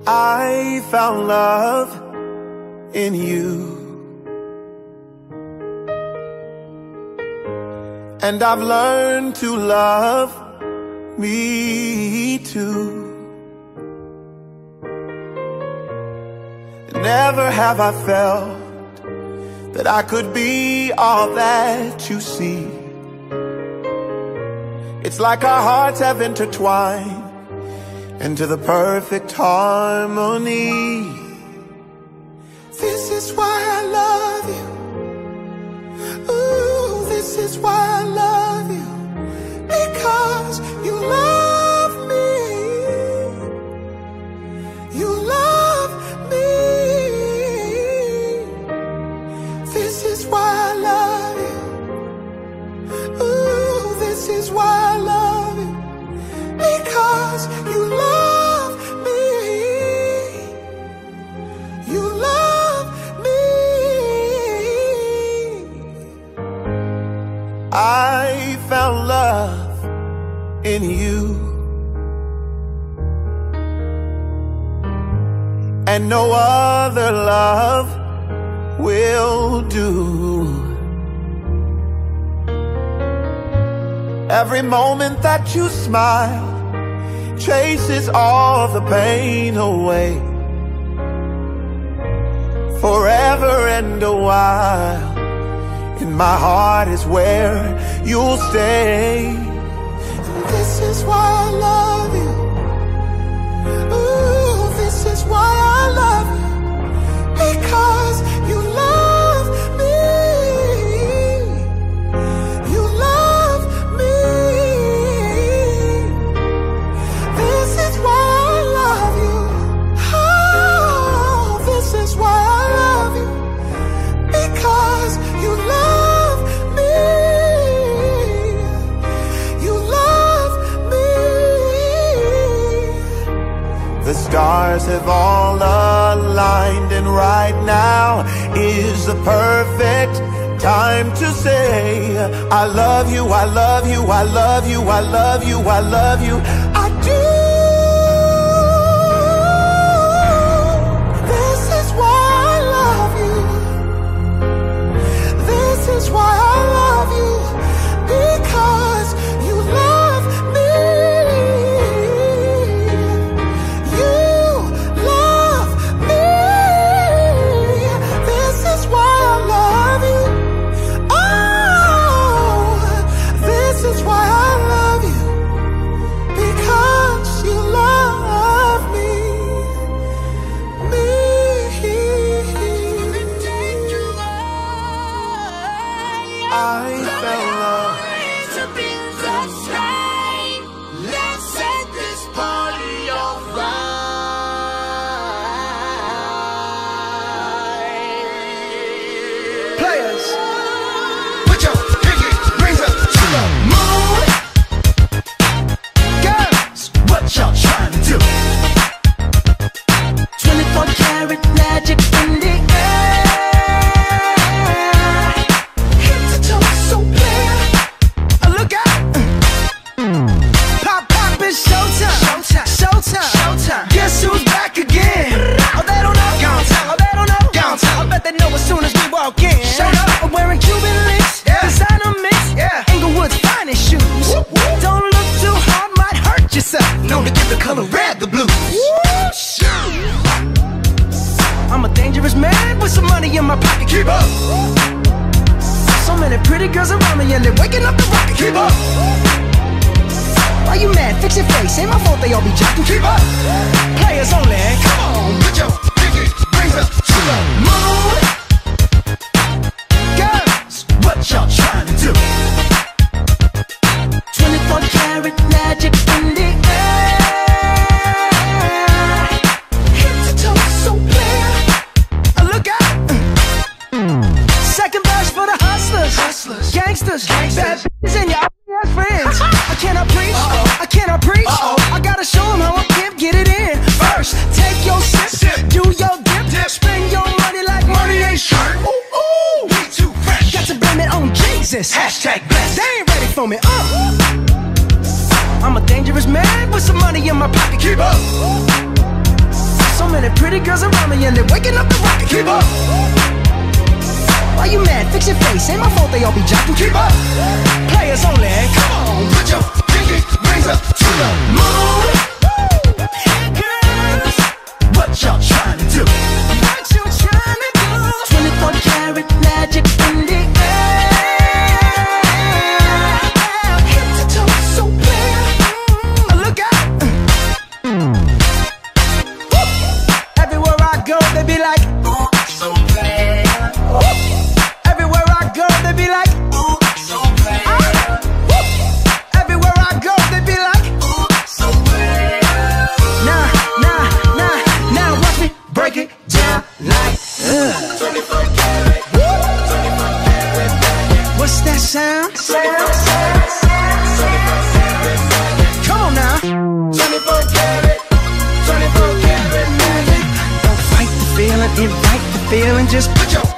I found love in you, and I've learned to love me too. Never have I felt that I could be all that you see. It's like our hearts have intertwined into the perfect harmony. This is why I love you. Ooh, this is why I love you. Because you love me. You love me. This is why I love you. Ooh, this is why I love you. Because you love me. You love me. I found love in you, and no other love will do. Every moment that you smile chases all the pain away. Forever and a while, in my heart is where you'll stay. And this is why I love you. Ooh, this is why I love you. Because you love me. You love me. This is why I love you. Oh, this is why I love you. Because you love me. You love me. The stars have all aligned, and right now is the perfect time to say I love you, I love you, I love you, I love you, I love you, I do. This is why I love you. This is why I love you. Because you love me. You love me. This is why I love you. Oh, this is why I love you. Because you love me. I fell in love. Let's set this party on fire. Players, put your pinky rings up to the moon. Girls, what y'all trying to do? 24 karat magic in the air. Head to toe, so clear. Look out! Pop, pop, it's showtime. Showtime, showtime, showtime. Guess who's back again? Oh, they don't know. Gone time. Oh, they don't know. Gone time. I bet they know as soon as we walk in. Shut up. I'm wearing Cuban links. Yeah. Designer mix. Yeah. Inglewood's finest shoes. Whoop, whoop. Don't look too hard, might hurt yourself. Known to give the color red the blues. Whoosh. I'm a dangerous man with some money in my pocket. Keep up. So many pretty girls around me and they're waking up the rocket. Keep up. Why you mad? Fix your face. Ain't my fault they all be jocking. Keep up. Players only. Come on, put your pinky rings up to the moon. Girls, what y'all trying to do? 24 karat magic in the air. Head to toe, so clear. Look out! Second verse for the hustlers. Hustlers. Gangsters. Gangsters. Bad bitches and your ass friends. I cannot preach. I cannot preach. I gotta show them how a pimp get it in. First, take your sip. Do your dip. Spend your money like money ain't short. Ooh, ooh, we too fresh. Got to blame it on Jesus. Hashtag blessed. They ain't ready for me. I'm a dangerous man with some money in my pocket. Keep up. So many pretty girls around me and they're waking up the rocket. Keep up. Why you mad? Fix your face. Ain't my fault they all be jocking. Keep up. Players only. Come on, put your pinky rings up to the moon. Hey girls, what y'all trying to do? What you trying to do? 24 karat magic in the air. Head to toe so clear. Look out. Everywhere I go, they be like, ooh, so clear. Everywhere I go, they be like, ooh, so clear. Everywhere I go, they be like, ooh, so clear. Now watch me break it down like 24 karat, 24 karat magic. What's that sound? 24 karat magic. Come on now. 24 karat, 24 karat magic. Don't fight the feeling, invite the feeling. Just put your